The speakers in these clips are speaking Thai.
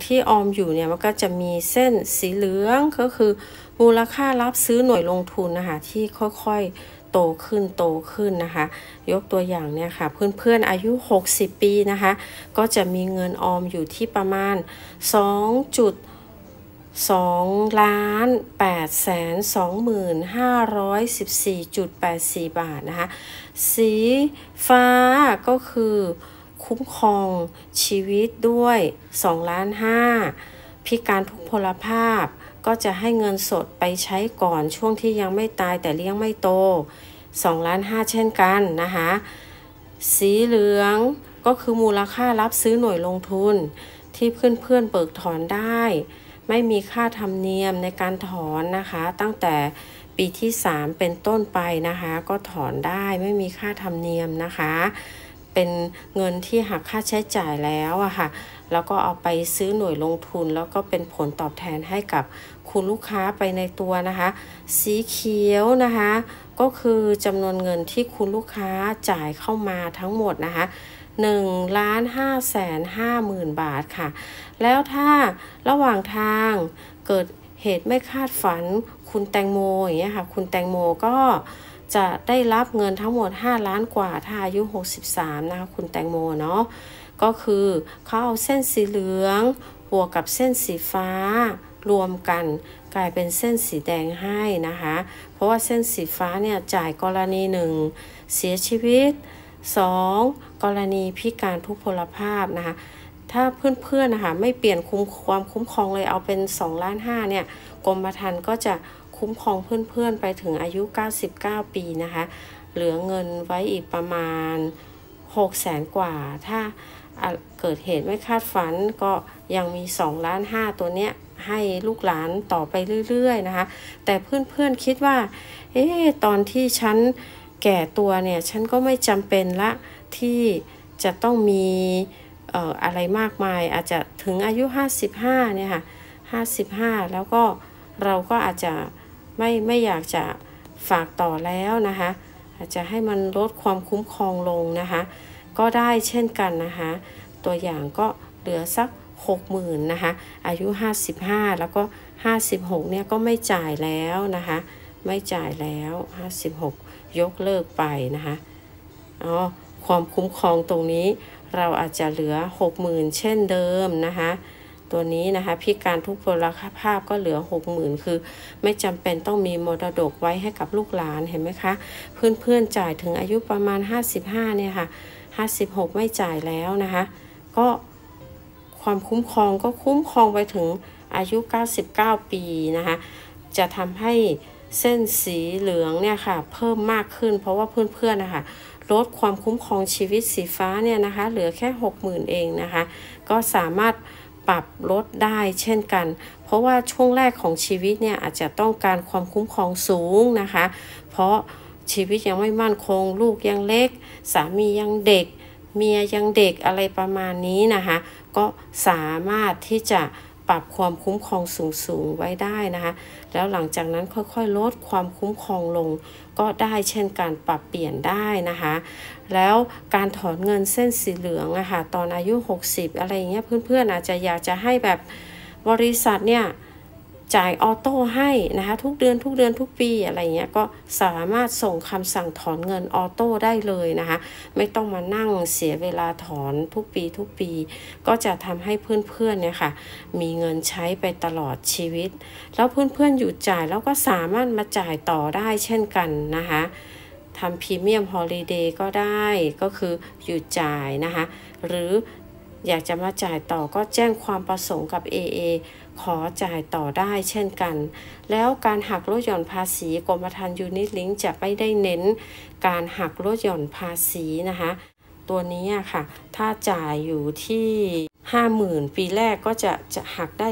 ที่ออมอยู่เนี่ยมันก็จะมีเส้นสีเหลืองก็คือมูลค่ารับซื้อหน่วยลงทุนนะคะที่ค่อยๆโตขึ้นนะคะยกตัวอย่างเนี่ยค่ะเพื่อนๆอายุ60ปีนะคะก็จะมีเงินออมอยู่ที่ประมาณ2,824,514.84 บาทนะคะสีฟ้าก็คือคุ้มครองชีวิตด้วย2,500,000พิการทุพพลภาพก็จะให้เงินสดไปใช้ก่อนช่วงที่ยังไม่ตายแต่เลี้ยงไม่โต2,500,000เช่นกันนะคะสีเหลืองก็คือมูลค่ารับซื้อหน่วยลงทุนที่เพื่อนๆเบิกถอนได้ไม่มีค่าธรรมเนียมในการถอนนะคะตั้งแต่ปีที่3เป็นต้นไปนะคะก็ถอนได้ไม่มีค่าธรรมเนียมนะคะเป็นเงินที่หักค่าใช้จ่ายแล้วอะค่ะแล้วก็เอาไปซื้อหน่วยลงทุนแล้วก็เป็นผลตอบแทนให้กับคุณลูกค้าไปในตัวนะคะสีเขียวนะคะก็คือจำนวนเงินที่คุณลูกค้าจ่ายเข้ามาทั้งหมดนะคะ1,550,000 บาทค่ะแล้วถ้าระหว่างทางเกิดเหตุไม่คาดฝันคุณแตงโมอย่างเงี้ยค่ะคุณแตงโมก็จะได้รับเงินทั้งหมด5 ล้านกว่าถ้าอายุ63นะคะคุณแตงโมเนาะก็คือเขาเอาเส้นสีเหลืองบวกกับเส้นสีฟ้ารวมกันกลายเป็นเส้นสีแดงให้นะคะเพราะว่าเส้นสีฟ้าเนี่ยจ่ายกรณี1เสียชีวิต2กรณีพิการทุพพลภาพนะคะถ้าเพื่อนๆนะคะไม่เปลี่ยนความคุ้มครองเลยเอาเป็น2,500,000เนี่ยกรมธรรม์ก็จะคุ้มครองเพื่อนๆไปถึงอายุ99ปีนะคะเหลือเงินไว้อีกประมาณ600,000 กว่าถ้าเกิดเหตุไม่คาดฝันก็ยังมี2,500,000ตัวเนี้ยให้ลูกหลานต่อไปเรื่อยๆนะคะแต่เพื่อนๆคิดว่าตอนที่ฉันแก่ตัวเนี่ยฉันก็ไม่จำเป็นละที่จะต้องมีอะไรมากมายอาจจะถึงอายุ55เนี่ยค่ะ55แล้วก็เราก็อาจจะไม่อยากจะฝากต่อแล้วนะคะอาจจะให้มันลดความคุ้มครองลงนะคะก็ได้เช่นกันนะคะตัวอย่างก็เหลือสัก60,000นะคะอายุ55แล้วก็56เนี่ยก็ไม่จ่ายแล้วนะคะไม่จ่ายแล้ว56ยกเลิกไปนะคะความคุ้มครองตรงนี้เราอาจจะเหลือ60,000เช่นเดิมนะคะตัวนี้นะคะพิการทุพพลภาพก็เหลือ60,000คือไม่จำเป็นต้องมีมรดกไว้ให้กับลูกหลานเห็นไหมคะเพื่อนๆจ่ายถึงอายุประมาณ55เนี่ยค่ะ56ไม่จ่ายแล้วนะคะก็ความคุ้มครองก็คุ้มครองไปถึงอายุ99ปีนะคะจะทำให้เส้นสีเหลืองเนี่ยค่ะเพิ่มมากขึ้นเพราะว่าเพื่อนๆนะคะลดความคุ้มครองชีวิตสีฟ้าเนี่ยนะคะเหลือแค่60,000เองนะคะก็สามารถปรับลดได้เช่นกันเพราะว่าช่วงแรกของชีวิตเนี่ยอาจจะต้องการความคุ้มครองสูงนะคะเพราะชีวิตยังไม่มั่นคงลูกยังเล็กสามียังเด็กเมียยังเด็กอะไรประมาณนี้นะคะก็สามารถที่จะปรับความคุ้มครองสูงไว้ได้นะคะแล้วหลังจากนั้นค่อยๆลดความคุ้มครองลงก็ได้เช่นการปรับเปลี่ยนได้นะคะแล้วการถอนเงินเส้นสีเหลืองอะค่ะตอนอายุ60อะไรอย่างเงี้ยเพื่อนๆอาจจะอยากจะให้แบบบริษัทเนี่ยจ่ายออโต้ให้นะคะทุกเดือนทุกปีอะไรเงี้ยก็สามารถส่งคำสั่งถอนเงินออโต้ได้เลยนะคะไม่ต้องมานั่งเสียเวลาถอนทุกปีก็จะทำให้เพื่อนๆเนี่ยค่ะมีเงินใช้ไปตลอดชีวิตแล้วเพื่อนๆหยุดจ่ายแล้วก็สามารถมาจ่ายต่อได้เช่นกันนะคะทำพรีเมียมฮอลิเดย์ก็ได้ก็คือหยุดจ่ายนะคะหรืออยากจะมาจ่ายต่อก็แจ้งความประสงค์กับ AA ขอจ่ายต่อได้เช่นกันแล้วการหักลดหย่อนภาษีกรมธรรม์ยูนิตลิงก์จะไม่ได้เน้นการหักลดหย่อนภาษีนะคะตัวนี้ค่ะถ้าจ่ายอยู่ที่50,000ปีแรกก็จะหักได้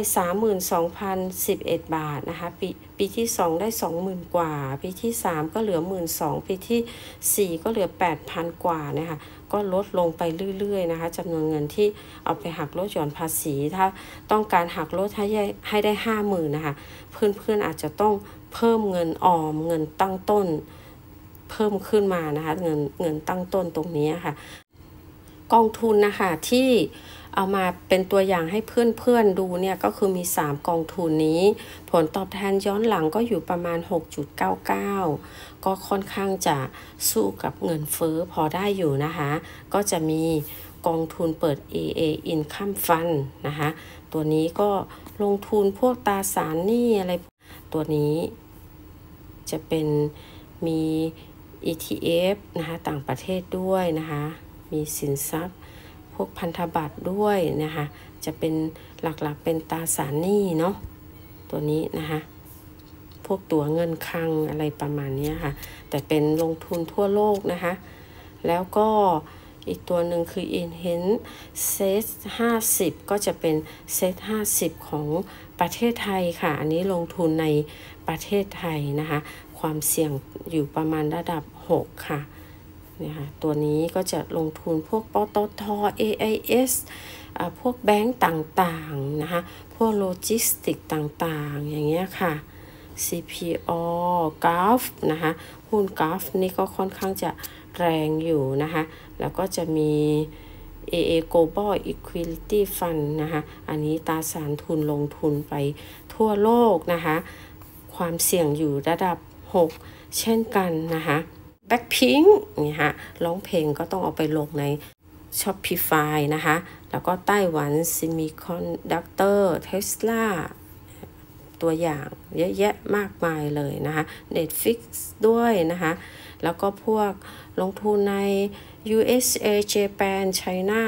32,011 บาทนะคะปีที่2ได้ 20,000 กว่าปีที่3ก็เหลือ 12,000ปีที่4ก็เหลือ 8,000 กว่านะคะก็ลดลงไปเรื่อยๆนะคะจำนวนเงินที่เอาไปหักลดหย่อนภาษีถ้าต้องการหักลดให้ได้ 50,000นะคะเพื่อนๆอาจจะต้องเพิ่มเงินออมเงินตั้งต้นเพิ่มขึ้นมานะคะเงินตั้งต้นตรงนี้ค่ะกองทุนนะคะที่เอามาเป็นตัวอย่างให้เพื่อนๆดูเนี่ยก็คือมี3กองทุนนี้ผลตอบแทนย้อนหลังก็อยู่ประมาณ 6.99 ก็ค่อนข้างจะสู้กับเงินเฟ้อพอได้อยู่นะคะก็จะมีกองทุนเปิด AA Income Fund นะคะตัวนี้ก็ลงทุนพวกตราสารหนี้อะไรตัวนี้จะเป็นมี ETF นะคะต่างประเทศด้วยนะคะมีสินทรัพย์พวกพันธบัตรด้วยนะคะจะเป็นหลักๆเป็นตราสารหนี้เนาะตัวนี้นะคะพวกตั๋วเงินคลังอะไรประมาณนี้ค่ะแต่เป็นลงทุนทั่วโลกนะคะแล้วก็อีกตัวหนึ่งคือ Enhance Set 50ก็จะเป็น Set 50ของประเทศไทยค่ะอันนี้ลงทุนในประเทศไทยนะคะความเสี่ยงอยู่ประมาณระดับ6ค่ะเนี่ยค่ะตัวนี้ก็จะลงทุนพวกปตท. AIS พวกแบงก์ต่างๆนะคะพวกโลจิสติกต่างๆอย่างเงี้ยค่ะ CPO Gulf นะคะหุ้น Gulf นี่ก็ค่อนข้างจะแรงอยู่นะคะแล้วก็จะมี AA Global Equity Fund นะคะอันนี้ตราสารทุนลงทุนไปทั่วโลกนะคะความเสี่ยงอยู่ระดับ6เช่นกันนะคะBlackpink นี่ฮะร้องเพลงก็ต้องเอาไปลงใน Shopify นะคะแล้วก็ไต้หวัน Semiconductor Tesla ตัวอย่างเยอะแยะมากมายเลยนะคะ Netflix ด้วยนะคะแล้วก็พวกลงทุนใน USA Japan China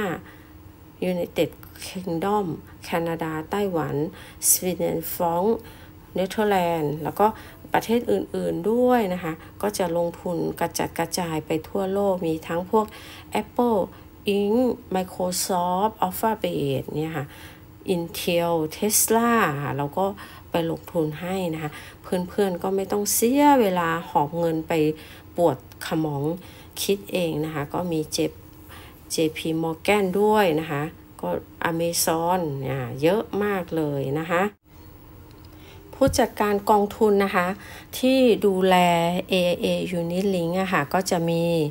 United Kingdom แคนาดาไต้หวันสวีเดนฟรองก์เนเธอร์แลนด์แล้วก็ประเทศอื่นๆด้วยนะคะก็จะลงทุนกระจัดกระจายไปทั่วโลกมีทั้งพวก Apple Inc. Microsoft Alphabet เนี่ยค่ะ Intel Tesla เราก็ไปลงทุนให้นะคะเพื่อนๆก็ไม่ต้องเสียเวลาหอบเงินไปปวดขมองคิดเองนะคะก็มีJP Morgan ด้วยนะคะก็ Amazon เนี่ยเยอะมากเลยนะคะผู้จัดการกองทุนนะคะที่ดูแล AIA Unit Link อะค่ะก็จะมี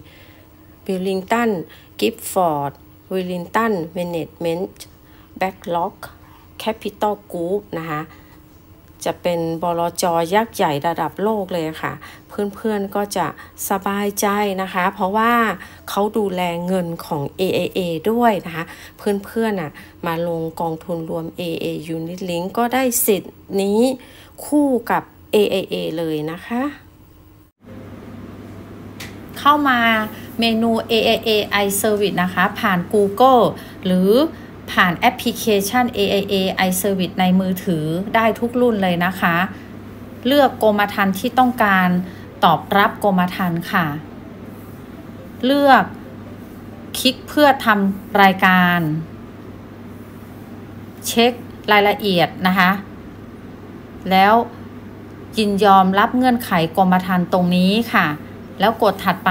Wellington Gifford Wellington Management Blackrock Capital Group นะคะจะเป็นบลจ.ยักษ์ใหญ่ระดับโลกเลยค่ะเพื่อนๆก็จะสบายใจนะคะเพราะว่าเขาดูแลเงินของ AIA ด้วยนะคะเพื่อนๆมาลงกองทุนรวม AIA Unit Link ก็ได้สิทธิ์นี้คู่กับ AIA เลยนะคะเข้ามาเมนู AIA iService นะคะผ่าน Google หรือผ่านแอปพลิเคชัน AIA iService ในมือถือได้ทุกรุ่นเลยนะคะเลือกกรมธรรม์ที่ต้องการตอบรับกรมธรรม์ค่ะเลือกคลิกเพื่อทำรายการเช็ครายละเอียดนะคะแล้วยินยอมรับเงื่อนไขกรมธรรม์ตรงนี้ค่ะแล้วกดถัดไป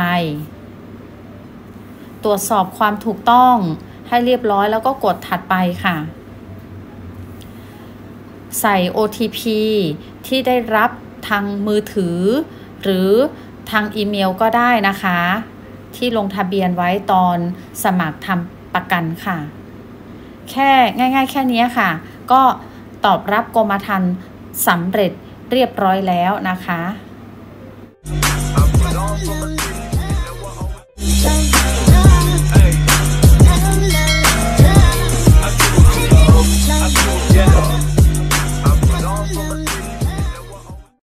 ตรวจสอบความถูกต้องให้เรียบร้อยแล้วก็กดถัดไปค่ะใส่ OTP ที่ได้รับทางมือถือหรือทางอีเมลก็ได้นะคะที่ลงทะเบียนไว้ตอนสมัครทำประกันค่ะแค่ง่ายๆแค่นี้ค่ะก็ตอบรับกรมธรรม์สำเร็จเรียบร้อยแล้วนะคะ